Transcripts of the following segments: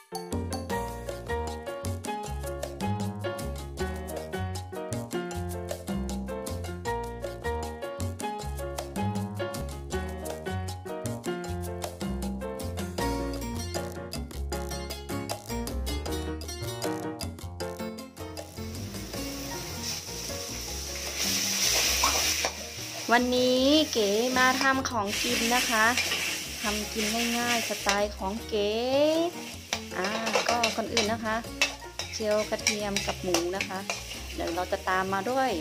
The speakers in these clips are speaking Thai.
วันนี้เก๋มาทำของกินนะคะทำกินง่ายๆสไตล์ของเก๋ก็ก่อนอื่นนะคะเจียวกระเทียมกับหมูนะคะเดี๋ยวเราจะตามมาด้วย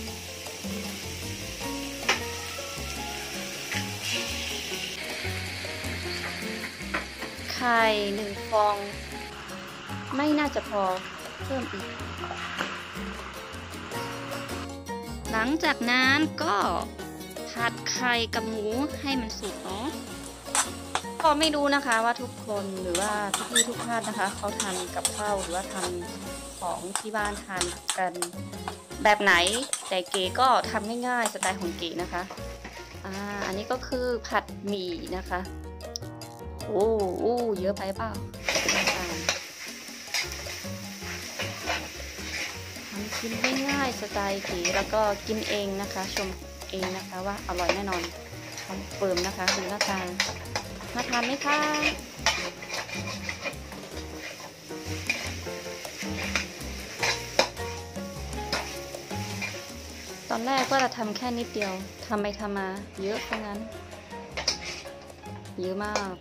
ไข่1 ฟองไม่น่าจะพอเพิ่มอีกหลังจากนั้นก็ผัดไข่กับหมูให้มันสุกเนาะก็ไม่รู้นะคะว่าทุกคนหรือว่าทุกท่านนะคะเขาทานกับข้าวหรือว่าทำของที่บ้านทานกันแบบไหนแต่เก๋ก็ทำง่ายๆสไตล์ของเก๋นะคะอันนี้ก็คือผัดหมี่นะคะโอ้เยอะไปเปล่าทำกินง่ายๆสไตล์เก๋แล้วก็กินเองนะคะชมเองนะคะว่าอร่อยแน่นอนคอนเฟิร์มนะคะดูหน้าตามาทานไหมคะตอนแรกก็จะทำแค่นิดเดียวทำไปทำมาเยอะเพราะงั้นเยอะมาก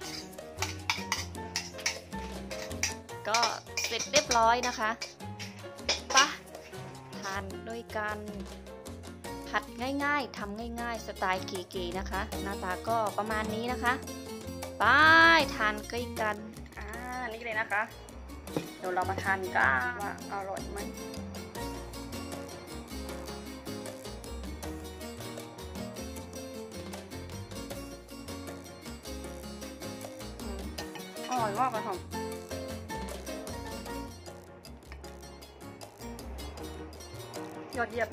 ก็เสร็จเรียบร้อยนะคะปะทานด้วยกันผัดง่ายๆทำง่ายๆสไตล์เก๋ๆนะคะหน้าตาก็ประมาณนี้นะคะไปทานใกล้กันนี่เลยนะคะเดี๋ยวเรามาทานกันว่าอร่อยไหมอร่อยมากเลยค่ะยอดเยี่ยม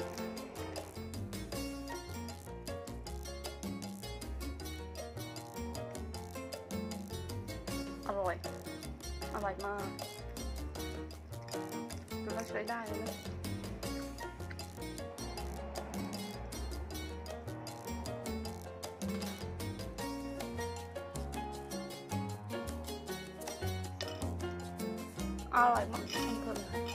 อร่อยมากดูแล้วใช้ได้เลยนะอร่อยมากเพื่อน